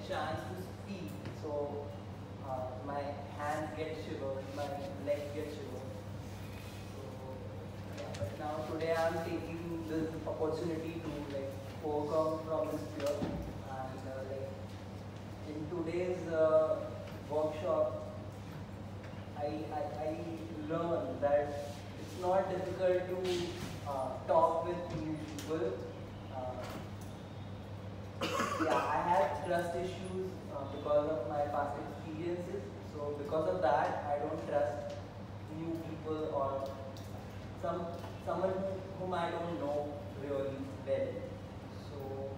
chance to speak, so my hands get shivered, my legs get shivered. So yeah, but now today I am taking this opportunity to like overcome from this fear, and like in today's workshop, I learned that it's not difficult to talk with new people. Uh, yeah, I had trust issues because of my past experiences. So because of that, I don't trust new people or someone whom I don't know really well. So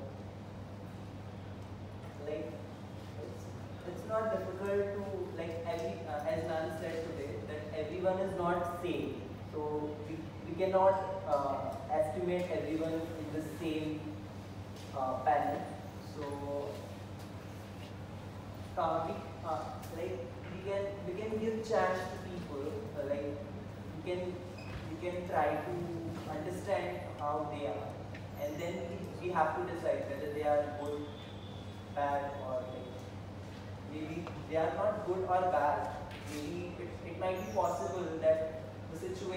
like it's not difficult to like as Nan said today that everyone is not same. So we cannot estimate everyone in the same panel. So like we can give chance to people. Like we can try to understand how they are, and then we have to decide whether they are good, bad, or like maybe they are not good or bad. Maybe it might be possible that the situation